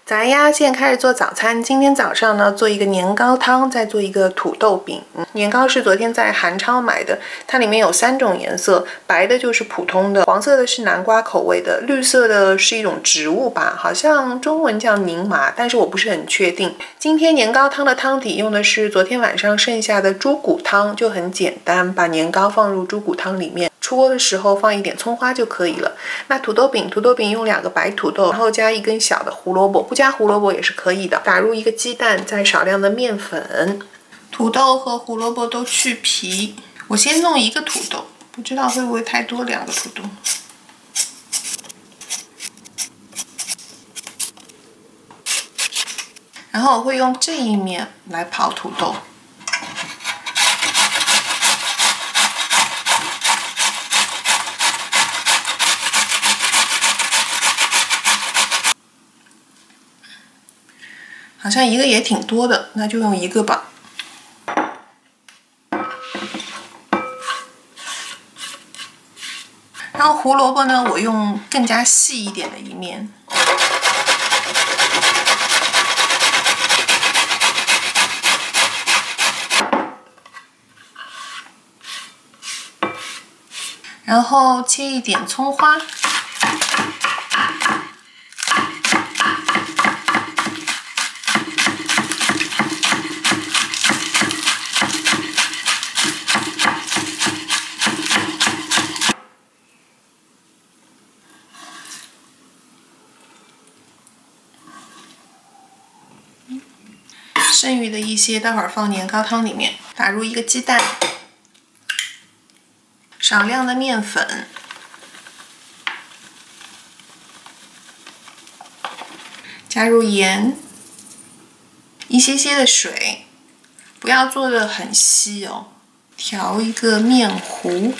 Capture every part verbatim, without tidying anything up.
早安呀！现在开始做早餐。今天早上呢，做一个年糕汤，再做一个土豆饼。嗯、年糕是昨天在韩超买的，它里面有三种颜色，白的就是普通的，黄色的是南瓜口味的，绿色的是一种植物吧，好像中文叫柠麻，但是我不是很确定。今天年糕汤的汤底用的是昨天晚上剩下的猪骨汤，就很简单，把年糕放入猪骨汤里面。出锅的时候放一点葱花就可以了。那土豆饼，土豆饼用两个白土豆，然后加一根小的胡萝卜，不加胡萝卜也是可以的。打入一个鸡蛋，再少量的面粉，土豆和胡萝卜都去皮。我先弄一个土豆，不知道会不会太多两个土豆。然后我会用这一面来泡土豆。好像一个也挺多的，那就用一个吧。然后胡萝卜呢，我用更加细一点的一面。然后切一点葱花。剩余的一些待会儿放年糕汤里面，打入一个鸡蛋，少量的面粉，加入盐，一些些的水，不要做得很稀哦。调一个面糊，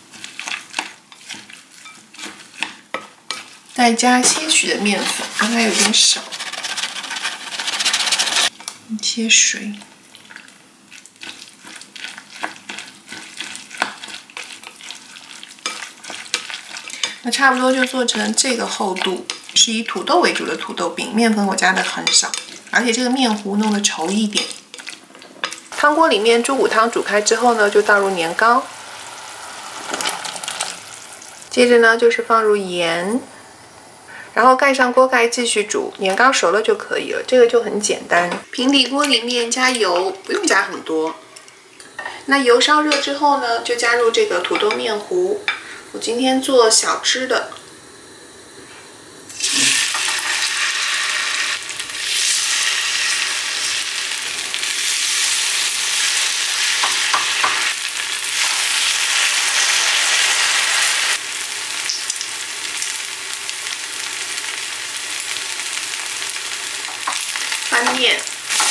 再加些许的面粉，刚才有点少。一些水，那差不多就做成这个厚度，是以土豆为主的土豆饼。面粉我加的很少，而且这个面糊弄得稠一点。汤锅里面猪骨汤煮开之后呢，就倒入年糕，接着呢就是放入盐。然后盖上锅盖继续煮，年糕熟了就可以了，这个就很简单。平底锅里面加油，不用加很多。那油烧热之后呢，就加入这个土豆面糊。我今天做小只的。翻面，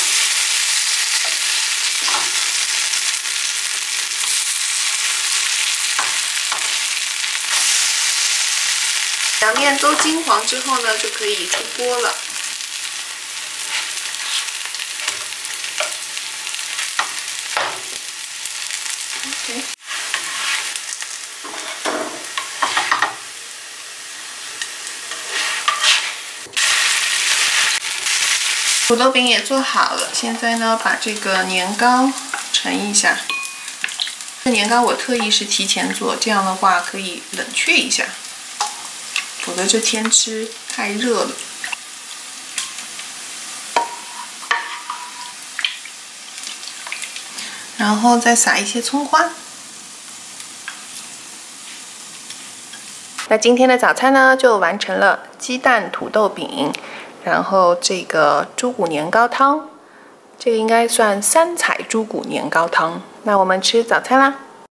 两面都金黄之后呢，就可以出锅了。OK。土豆饼也做好了，现在呢，把这个年糕盛一下。这年糕我特意是提前做，这样的话可以冷却一下，否则这天吃太热了。然后再撒一些葱花。那今天的早餐呢，就完成了鸡蛋土豆饼。然后这个猪骨年糕汤，这个应该算三彩猪骨年糕汤。那我们吃早餐啦。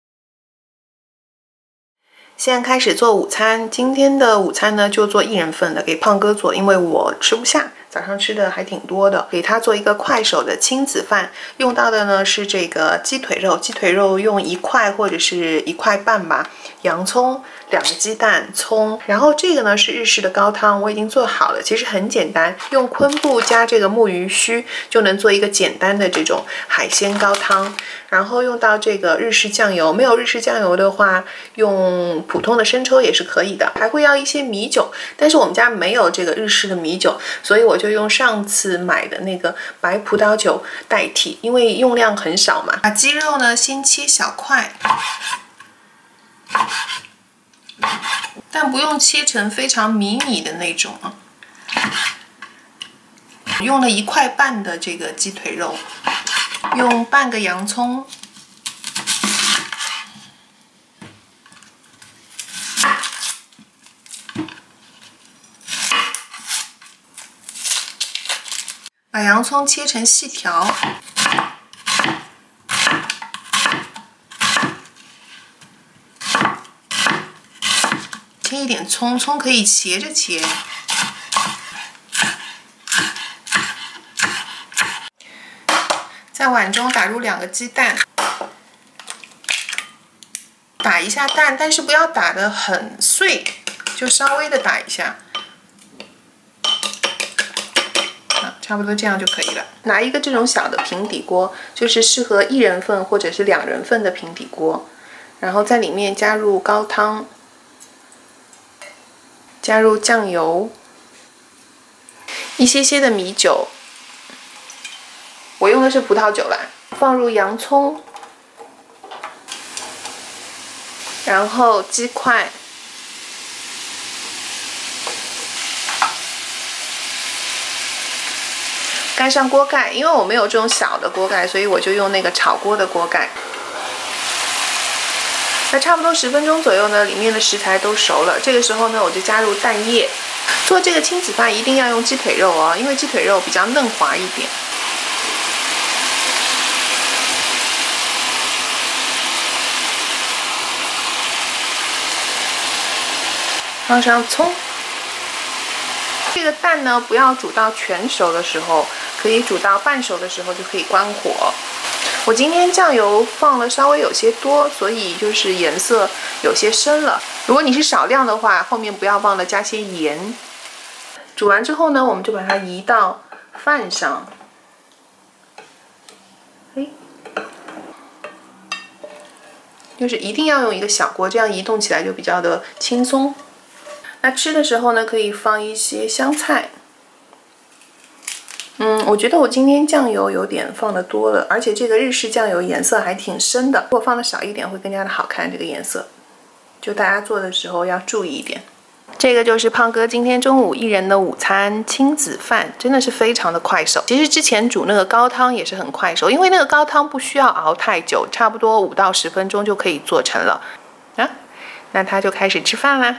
现在开始做午餐。今天的午餐呢，就做一人份的，给胖哥做，因为我吃不下。早上吃的还挺多的，给他做一个快手的亲子饭。用到的呢是这个鸡腿肉，鸡腿肉用一块或者是一块半吧。洋葱两个鸡蛋、葱，然后这个呢是日式的高汤，我已经做好了，其实很简单，用昆布加这个木鱼须就能做一个简单的这种海鲜高汤。然后用到这个日式酱油，没有日式酱油的话，用普通的生抽也是可以的。还会要一些米酒，但是我们家没有这个日式的米酒，所以我就用上次买的那个白葡萄酒代替，因为用量很少嘛。把鸡肉呢先切小块，但不用切成非常迷你的那种啊。用了一块半的这个鸡腿肉。用半个洋葱，把洋葱切成细条，切一点葱，葱可以斜着切。在碗中打入两个鸡蛋，打一下蛋，但是不要打得很碎，就稍微的打一下，啊，差不多这样就可以了。拿一个这种小的平底锅，就是适合一人份或者是两人份的平底锅，然后在里面加入高汤，加入酱油，一些些的米酒。我用的是葡萄酒啦，放入洋葱，然后鸡块，盖上锅盖。因为我没有这种小的锅盖，所以我就用那个炒锅的锅盖。那差不多十分钟左右呢，里面的食材都熟了。这个时候呢，我就加入蛋液。做这个亲子饭一定要用鸡腿肉哦，因为鸡腿肉比较嫩滑一点。放上葱，这个蛋呢不要煮到全熟的时候，可以煮到半熟的时候就可以关火。我今天酱油放了稍微有些多，所以就是颜色有些深了。如果你是少量的话，后面不要忘了加些盐。煮完之后呢，我们就把它移到饭上。哎，就是一定要用一个小锅，这样移动起来就比较的轻松。那吃的时候呢，可以放一些香菜。嗯，我觉得我今天酱油有点放的多了，而且这个日式酱油颜色还挺深的，如果放的少一点会更加的好看。这个颜色，就大家做的时候要注意一点。这个就是胖哥今天中午一人的午餐亲子饭，真的是非常的快手。其实之前煮那个高汤也是很快手，因为那个高汤不需要熬太久，差不多五到十分钟就可以做成了。啊，那他就开始吃饭啦。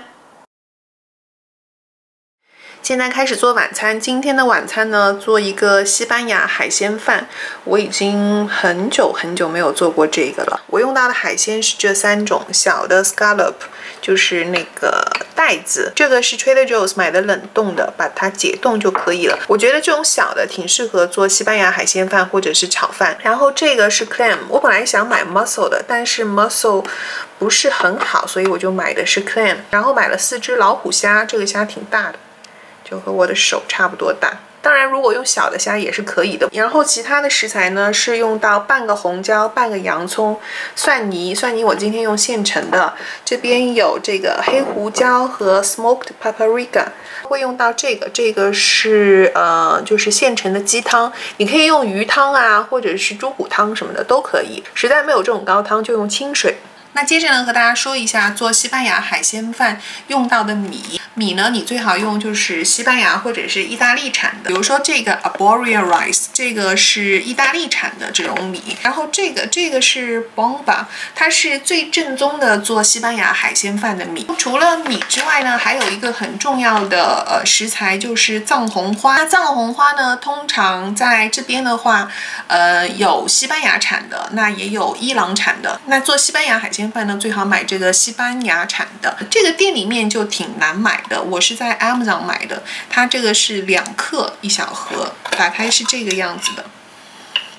现在开始做晚餐。今天的晚餐呢，做一个西班牙海鲜饭。我已经很久很久没有做过这个了。我用到的海鲜是这三种：小的 scallop， 就是那个带子；这个是 Trader Joe's 买的冷冻的，把它解冻就可以了。我觉得这种小的挺适合做西班牙海鲜饭或者是炒饭。然后这个是 clam， 我本来想买 mussel 的，但是 mussel 不是很好，所以我就买的是 clam。然后买了四只老虎虾，这个虾挺大的。就和我的手差不多大，当然如果用小的虾也是可以的。然后其他的食材呢，是用到半个红椒、半个洋葱、蒜泥。蒜泥我今天用现成的，这边有这个黑胡椒和 smoked paprika， 会用到这个，这个是呃就是现成的鸡汤，你可以用鱼汤啊，或者是猪骨汤什么的都可以。实在没有这种高汤，就用清水。那接着呢，和大家说一下做西班牙海鲜饭用到的米。米呢，你最好用就是西班牙或者是意大利产的，比如说这个 Arboria Rice， 这个是意大利产的这种米。然后这个这个是 Bomba， 它是最正宗的做西班牙海鲜饭的米。除了米之外呢，还有一个很重要的呃食材就是藏红花。那藏红花呢，通常在这边的话，呃有西班牙产的，那也有伊朗产的。那做西班牙海鲜饭呢，最好买这个西班牙产的。这个店里面就挺难买的，我是在 Amazon 买的，它这个是两克一小盒，打开是这个样子的。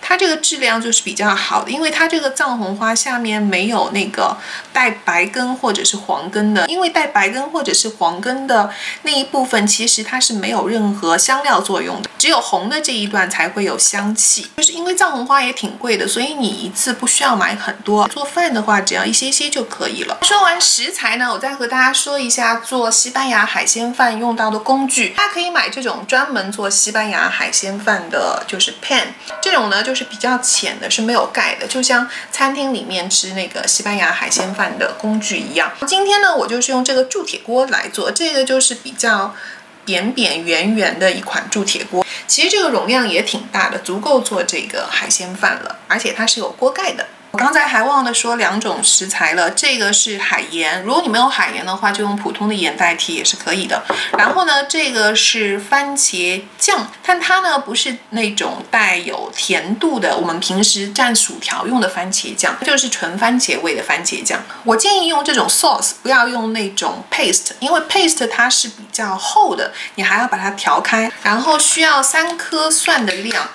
它这个质量就是比较好的，因为它这个藏红花下面没有那个带白根或者是黄根的，因为带白根或者是黄根的那一部分其实它是没有任何香料作用的，只有红的这一段才会有香气。就是因为藏红花也挺贵的，所以你一次不需要买很多，做饭的话只要一些些就可以了。说完食材呢，我再和大家说一下做西班牙海鲜饭用到的工具。大家可以买这种专门做西班牙海鲜饭的，就是 pan， 这种呢就是比较浅的，是没有盖的，就像餐厅里面吃那个西班牙海鲜饭的工具一样。今天呢，我就是用这个铸铁锅来做，这个就是比较扁扁圆圆的一款铸铁锅，其实这个容量也挺大的，足够做这个海鲜饭了，而且它是有锅盖的。我刚才还忘了说两种食材了，这个是海盐，如果你没有海盐的话，就用普通的盐代替也是可以的。然后呢，这个是番茄酱，但它呢不是那种带有甜度的，我们平时蘸薯条用的番茄酱，就是纯番茄味的番茄酱。我建议用这种 sauce， 不要用那种 paste， 因为 paste 它是比较厚的，你还要把它调开。然后需要三颗蒜的量。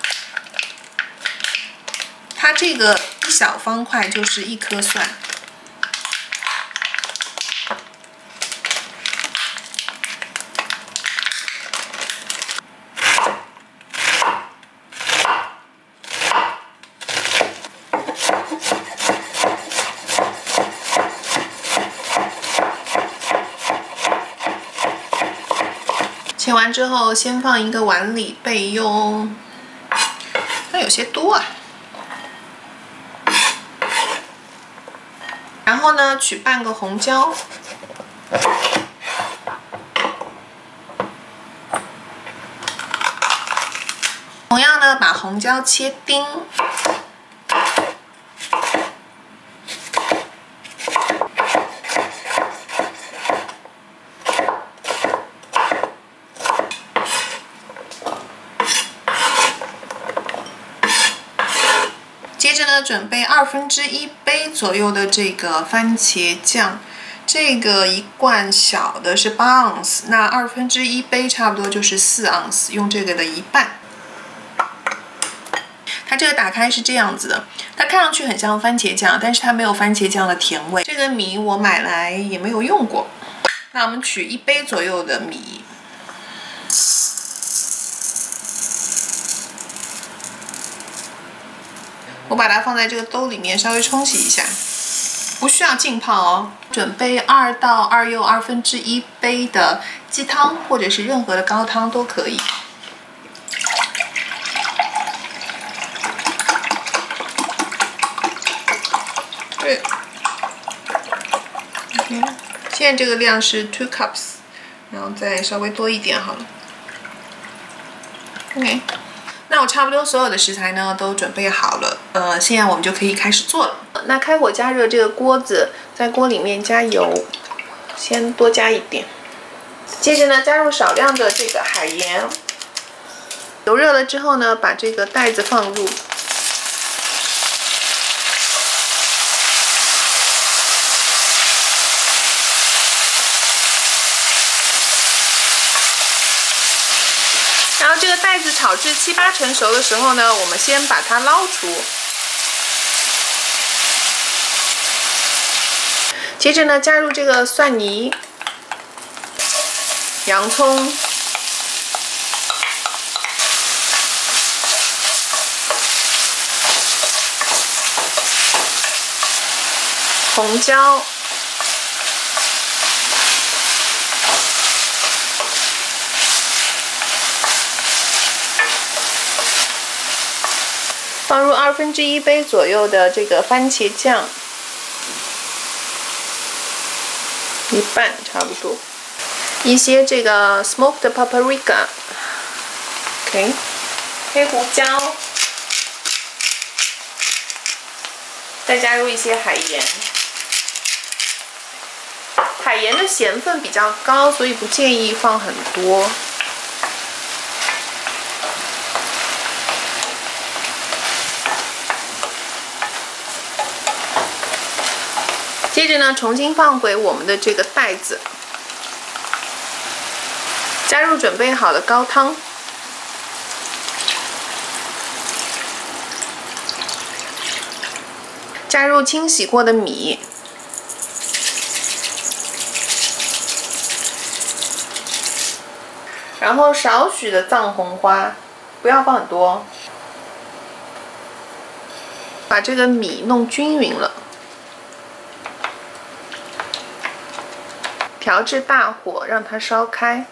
它这个一小方块就是一颗蒜，切完之后，先放一个碗里备用。那有些多啊。然后呢，取半个红椒，同样呢，把红椒切丁，接着呢，准备二分之一杯左右的这个番茄酱，这个一罐小的是八盎司，那二分之一杯差不多就是四盎司，用这个的一半。它这个打开是这样子的，它看上去很像番茄酱，但是它没有番茄酱的甜味。这个米我买来也没有用过，那我们取一杯左右的米。我把它放在这个兜里面，稍微冲洗一下，不需要浸泡哦。准备二到二又二分之一杯的鸡汤，或者是任何的高汤都可以。对 ，OK， 现在这个量是 two cups， 然后再稍微多一点好了。OK。那我差不多所有的食材呢都准备好了，呃，现在我们就可以开始做了。那开火加热这个锅子，在锅里面加油，先多加一点。接着呢，加入少量的这个海盐。油热了之后呢，把这个袋子放入。然后这个袋子炒至七八成熟的时候呢，我们先把它捞出。接着呢，加入这个蒜泥、洋葱、红椒。放入二分之一杯左右的这个番茄酱，一半差不多。一些这个 smoked paprika，OK， 黑胡椒，再加入一些海盐。海盐的咸分比较高，所以不建议放很多。接着呢，重新放回我们的这个袋子，加入准备好的高汤， 加入清洗过的米，然后少许的藏红花，不要放很多。把这个米弄均匀了，调至大火，让它烧开。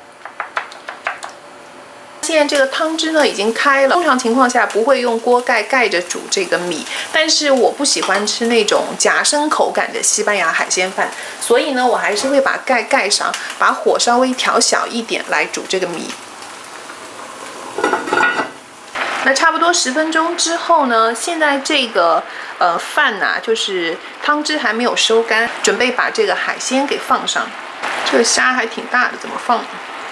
现在这个汤汁呢已经开了，通常情况下不会用锅盖盖着煮这个米，但是我不喜欢吃那种夹生口感的西班牙海鲜饭，所以呢，我还是会把盖盖上，把火稍微调小一点来煮这个米。那差不多十分钟之后呢，现在这个呃饭呐、啊，就是汤汁还没有收干，准备把这个海鲜给放上。这个虾还挺大的，怎么放？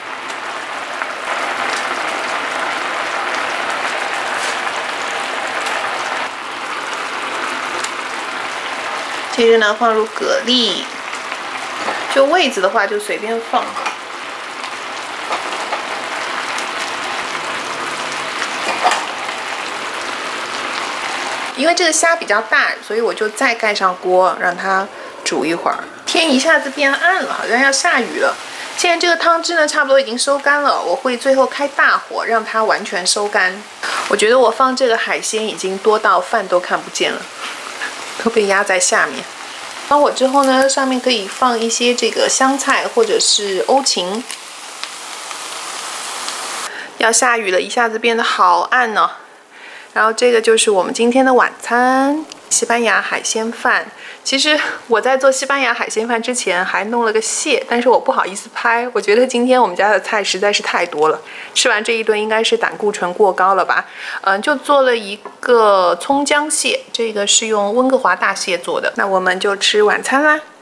接着呢，放入蛤蜊，就味子的话就随便放。因为这个虾比较大，所以我就再盖上锅，让它煮一会儿。天一下子变暗了，好像要下雨了。现在这个汤汁呢，差不多已经收干了，我会最后开大火，让它完全收干。我觉得我放这个海鲜已经多到饭都看不见了，都被压在下面。关火之后呢，上面可以放一些这个香菜或者是欧芹。要下雨了，一下子变得好暗呢、哦。然后这个就是我们今天的晚餐，西班牙海鲜饭。其实我在做西班牙海鲜饭之前还弄了个蟹，但是我不好意思拍，我觉得今天我们家的菜实在是太多了，吃完这一顿应该是胆固醇过高了吧。嗯，就做了一个葱姜蟹，这个是用温哥华大蟹做的。那我们就吃晚餐啦。